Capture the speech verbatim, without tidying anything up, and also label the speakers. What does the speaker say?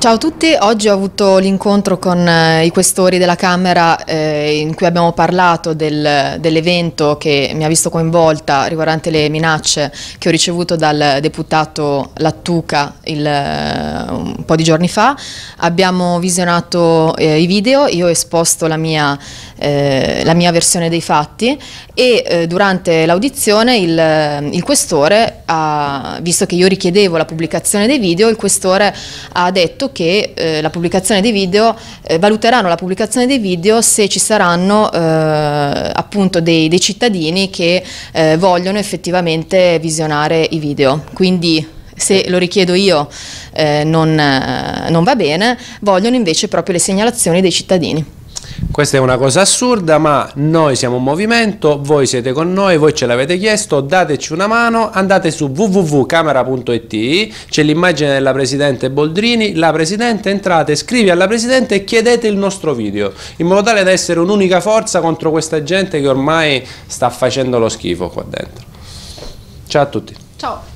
Speaker 1: Ciao a tutti, oggi ho avuto l'incontro con eh, i questori della Camera eh, in cui abbiamo parlato del, dell'evento che mi ha visto coinvolta riguardante le minacce che ho ricevuto dal deputato Lattuca il, eh, un po' di giorni fa. Abbiamo visionato eh, i video, io ho esposto la mia, eh, la mia versione dei fatti e eh, durante l'audizione il, il questore, ha, visto che io richiedevo la pubblicazione dei video, il questore ha detto che eh, la pubblicazione dei video, eh, valuteranno la pubblicazione dei video se ci saranno eh, appunto dei, dei cittadini che eh, vogliono effettivamente visionare i video. Quindi se lo richiedo io eh, non, eh, non va bene, vogliono invece proprio le segnalazioni dei cittadini.
Speaker 2: Questa è una cosa assurda, ma noi siamo un movimento, voi siete con noi, voi ce l'avete chiesto, dateci una mano, andate su w w w punto camera punto i t, c'è l'immagine della Presidente Boldrini, la Presidente, entrate, scrivi alla Presidente e chiedete il nostro video, in modo tale da essere un'unica forza contro questa gente che ormai sta facendo lo schifo qua dentro. Ciao a tutti.
Speaker 1: Ciao.